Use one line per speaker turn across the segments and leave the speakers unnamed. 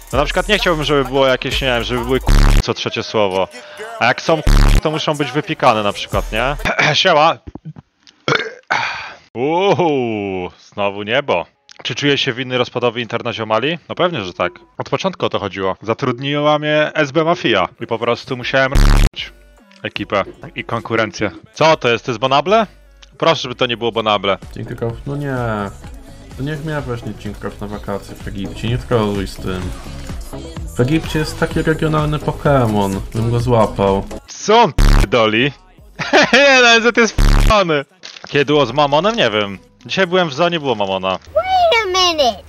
No na przykład nie chciałbym, żeby było jakieś, nie wiem, żeby były co trzecie słowo. A jak są to muszą być wypikane na przykład, nie? Siema! Znowu niebo. Czy czuję się winny rozpadowi internaziomali? No pewnie, że tak. Od początku o to chodziło. Zatrudniła mnie SB Mafia i po prostu musiałem ekipę i konkurencję. Co to jest? To jest Bonable? Proszę, żeby to nie było Bonable.
Cinkercraft, no nie. To niech mnie weźmie Cinkercraft na wakacje w Egipcie, nie trolluj z tym. W Egipcie jest taki regionalny Pokémon, bym go złapał.
Co on p***doli? Nie, no to jest f***ny. Kiedy było z Mamonem? Nie wiem. Dzisiaj byłem w zonie, było Mamona.
Wait a minute!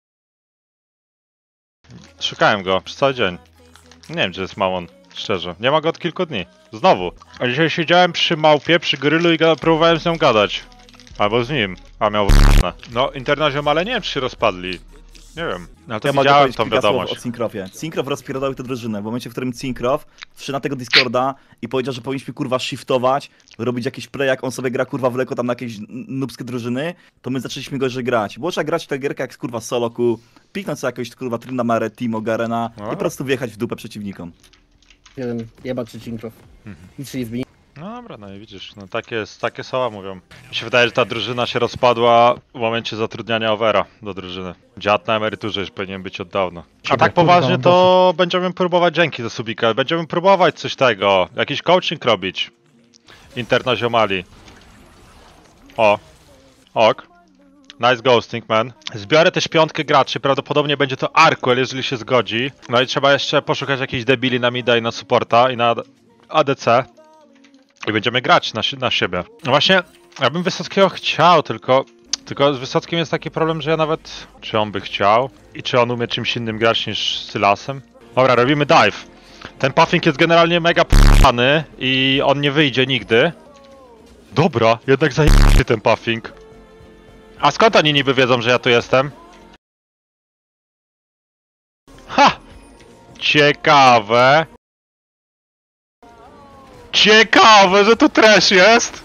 Szukałem go przez cały dzień. Nie wiem, gdzie jest Mamon. Szczerze. Nie ma go od kilku dni. Znowu. A dzisiaj siedziałem przy małpie, przy grylu i próbowałem z nią gadać. Albo z nim. A miał w***ne. No, internaziomale nie wiem, czy się rozpadli. Nie wiem. No to widziałem tą wiadomość.
O Cinkroffie. Cinkroff rozpierdolił tę drużynę w momencie, w którym Cinkroff wszedł na tego Discorda i powiedział, że powinniśmy kurwa shiftować, robić jakieś play, jak on sobie gra kurwa wleko tam na jakieś nubskie drużyny, to my zaczęliśmy gorzej grać. Było trzeba grać w tę gierkę jak kurwa soloku, piknąć sobie jakiegoś kurwa Tryndamere, Timo, Garena i po prostu wjechać w dupę przeciwnikom.
Nie wiem, jebać czy Cinkroff. Nic się nie zmieni.
No dobra, no i widzisz, no takie słowa mówią. Mi się wydaje, że ta drużyna się rozpadła w momencie zatrudniania Overa do drużyny. Dziad na emeryturze już powinien być od dawna. A tak poważnie to będziemy próbować, dzięki za subika, będziemy próbować coś tego, jakiś coaching robić. Internaziomali. O. Ok. Nice ghosting, man. Zbiorę też piątkę graczy, prawdopodobnie będzie to Arquel, jeżeli się zgodzi. No i trzeba jeszcze poszukać jakichś debili na mida i na supporta i na ADC. I będziemy grać na siebie. No właśnie, ja bym Wysockiego chciał, tylko z Wysockim jest taki problem, że ja nawet... Czy on by chciał? I czy on umie czymś innym grać niż Sylasem? Dobra, robimy dive. Ten puffing jest generalnie mega p***any i on nie wyjdzie nigdy. Dobra, jednak zajebisty ten puffing. A skąd oni niby wiedzą, że ja tu jestem? Ha! Ciekawe. Ciekawe, że tu trash jest!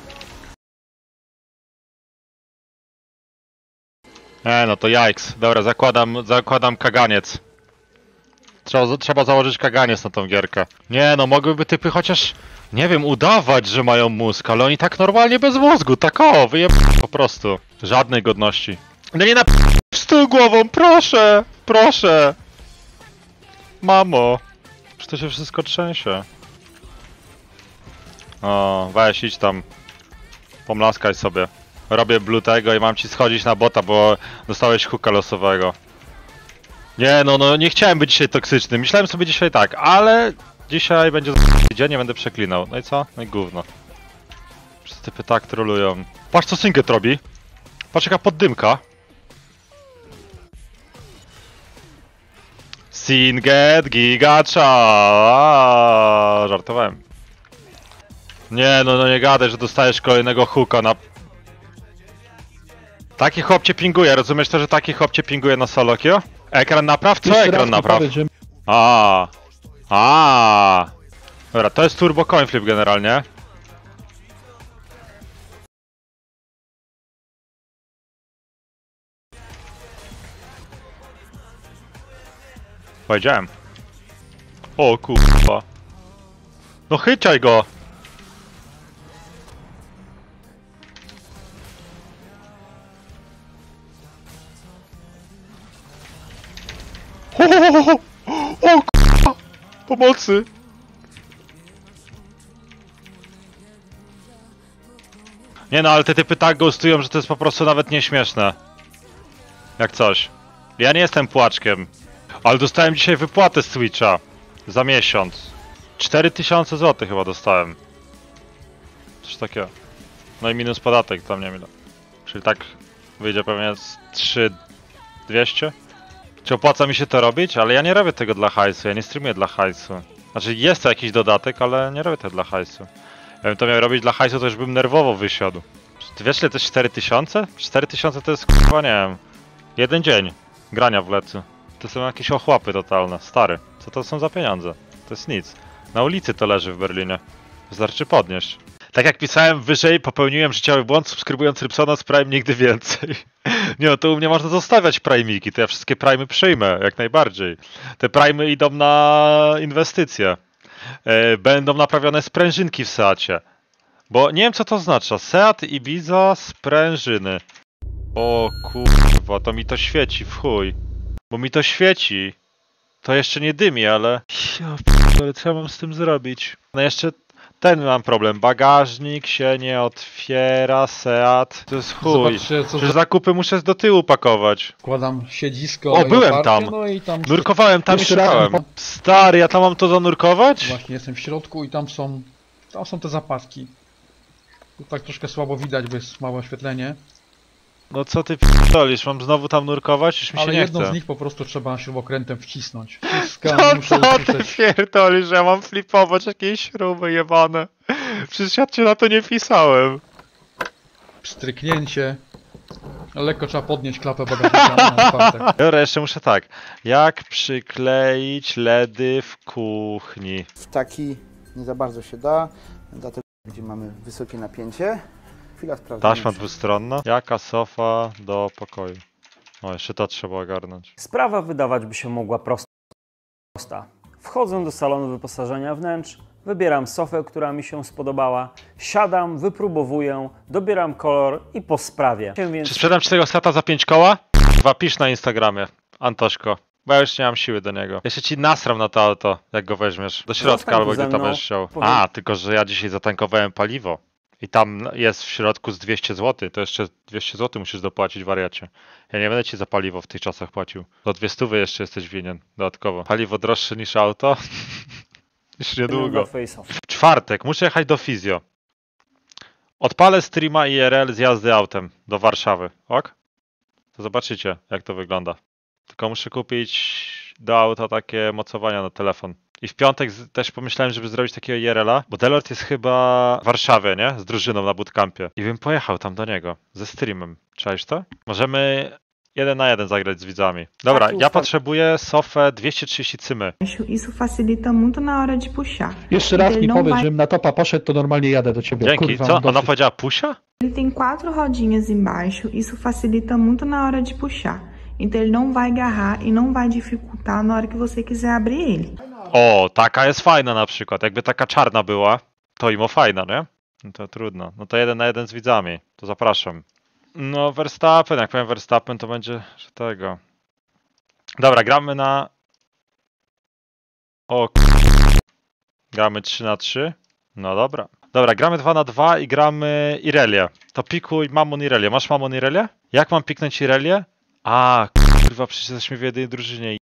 No to jajks. Dobra, zakładam kaganiec. Trzeba założyć kaganiec na tą gierkę. Nie no, mogłyby typy chociaż, nie wiem, udawać, że mają mózg, ale oni tak normalnie bez mózgu, tak o, po prostu. Żadnej godności. No nie z tyłu głową, proszę! Proszę! Mamo! Czy to się wszystko trzęsie? O, weź idź tam. Pomlaskaj sobie. Robię blutego i mam ci schodzić na bota, bo dostałeś hooka losowego. Nie no, nie chciałem być dzisiaj toksyczny. Myślałem sobie dzisiaj tak, ale dzisiaj będzie dzień, nie będę przeklinał. No i co? No i gówno. Wszyscy typy tak trolują. Patrz co Singet robi. Patrz jaka poddymka. Singet gigacza. Żartowałem. Nie no nie gadaj, że dostajesz kolejnego hooka na... Taki chłop cię pinguje, rozumiesz to, że taki chłop cię pinguje na solo queue? Ekran napraw? Co ekran napraw? Dobra, to jest turbo coin flip generalnie. Powiedziałem. O kurwa. No chyciaj go! O kurwa! Pomocy! Nie no, ale te typy tak ghostują, że to jest po prostu nawet nieśmieszne. Jak coś. Ja nie jestem płaczkiem. Ale dostałem dzisiaj wypłatę z Twitcha. Za miesiąc. 4000 zł chyba dostałem. Coś takiego. No i minus podatek, tam nie wiem ile. Czyli tak wyjdzie pewnie z 3200. Czy opłaca mi się to robić? Ale ja nie robię tego dla hajsu, ja nie streamuję dla hajsu. Znaczy jest to jakiś dodatek, ale nie robię tego dla hajsu. Jakbym to miał robić dla hajsu, to już bym nerwowo wysiadł. Ty wiesz ile to jest 4000? 4000 to jest chyba nie wiem. Jeden dzień grania w lecy. To są jakieś ochłapy totalne, stary. Co to są za pieniądze? To jest nic. Na ulicy to leży w Berlinie. Wystarczy podnieść. Tak jak pisałem wyżej, popełniłem życiowy błąd, subskrybując Rybsona z Prime nigdy więcej. Nie, no to u mnie można zostawiać primiki, to ja wszystkie primy przyjmę, jak najbardziej. Te primy idą na inwestycje. Będą naprawione sprężynki w Seacie. Bo nie wiem co to oznacza. Seat Ibiza sprężyny. O kurwa, to mi to świeci w chuj. Bo mi to świeci. To jeszcze nie dymi, ale... Ja p***le, co ja mam z tym zrobić? No jeszcze ten mam problem. Bagażnik się nie otwiera, Seat. To jest chuj.
Zobaczcie, co
Przecież zakupy muszę do tyłu pakować.
zakładam siedzisko.
O,
i
byłem
oparcie,
tam.
No i tam
Nurkowałem tam i
Jeszcze raz
szukałem.
mi
Stary, ja tam mam to zanurkować?
właśnie jestem w środku i tam są te zapadki. Tu tak troszkę słabo widać, bo jest małe oświetlenie.
No co ty p***olisz, mam znowu tam nurkować? Już mi się
Ale
nie
jedną
chce.
z nich po prostu trzeba śrubokrętem wcisnąć. Wciskam,
No
muszę
co ty
usłyszeć
pierdolisz, że ja mam flipować jakieś śruby jebane? Przecież ja cię na to nie pisałem.
pstryknięcie. Lekko trzeba podnieść klapę bagażnika na otwartek.
Dobra, jeszcze muszę tak. Jak przykleić LEDy w kuchni?
W taki nie za bardzo się da, dlatego gdzie mamy wysokie napięcie. Chwila sprawdzenia.
Taśma dwustronna. Jaka sofa do pokoju? O, jeszcze to trzeba ogarnąć.
Sprawa wydawać by się mogła prosta. Wchodzę do salonu wyposażenia wnętrz, wybieram sofę, która mi się spodobała, siadam, wypróbowuję, dobieram kolor i po sprawie. Więc
Czy sprzedam ci tego Seata za 5 koła? Pisz na Instagramie, Antoszko. Bo ja już nie mam siły do niego. Jeszcze ci nasram na to auto, jak go weźmiesz. Do środka
Zostań
albo
tu
gdzie
ze
tam
mną.
będziesz chciał.
Powiem-
A, tylko że ja dzisiaj zatankowałem paliwo. I tam jest w środku z 200 zł. To jeszcze 200 zł musisz dopłacić, wariacie. Ja nie będę ci za paliwo w tych czasach płacił. Do 200 jeszcze jesteś winien dodatkowo. Paliwo droższe niż auto? Już
dla
niedługo.
twojej sofy.
W czwartek muszę jechać do fizjo. Odpalę streama IRL z jazdy autem do Warszawy. Ok? To zobaczycie, jak to wygląda. Tylko muszę kupić do auta takie mocowania na telefon. I w piątek też pomyślałem, żeby zrobić takiego IRL-a, bo Delort jest chyba w Warszawie, nie? Z drużyną na bootcampie. I bym pojechał tam do niego ze streamem. Czaisz to? Możemy 1 na 1 zagrać z widzami. Dobra, ja potrzebuję sofę 230 cymy.
Isso facilita muito na hora de puxar.
Jeszcze raz
Ele
mi
não
powiedz,
vai-
żebym na topa poszedł, to normalnie jadę do ciebie.
Dzięki.
Kurwa,
Co?
mam
Ona
dosyć.
powiedziała pusia?
Ele tem 4 rodinhas embaixo, isso facilita muito na hora de puxar. Então ele não vai agarrar e não vai dificultar na hora que você quiser abrir ele.
O, taka jest fajna na przykład. Jakby taka czarna była, to imo fajna, nie? No to trudno. No to 1 na 1 z widzami. To zapraszam. No Verstappen, jak powiem Verstappen, to będzie że tego. Dobra, gramy na... O gramy 3 na 3. No dobra. Dobra, gramy 2 na 2 i gramy Irelię. To pikuj Mammon Irelię. Masz Mammon Irelię? Jak mam piknąć Irelię? A, kurwa, przecież jesteśmy w jednej drużynie.